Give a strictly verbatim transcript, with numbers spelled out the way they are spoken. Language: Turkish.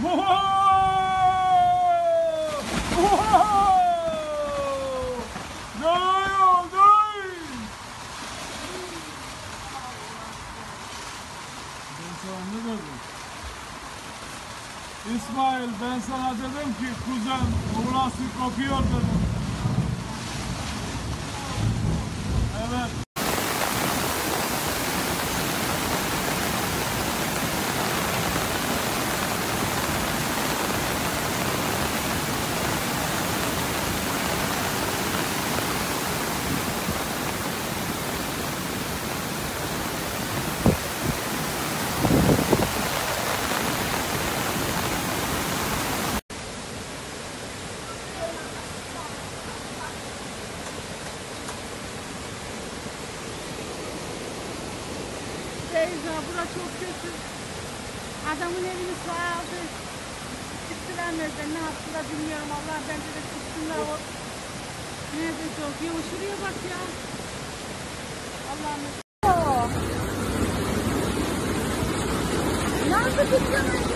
Oho! Oho! Dayan, dayan! Ben sana ne dedim? İsmail, ben sana dedim ki kuzen, burası kokuyor dedim. Evet. Beyza, bura çok kötü. Adamın evini su aldı. Gittiler nereden, ne yaptılar bilmiyorum. Allah bence de çıksınlar o. Nerede çok? Ya şuraya bak ya. Allah'ım. Nasıl tutuyorsun?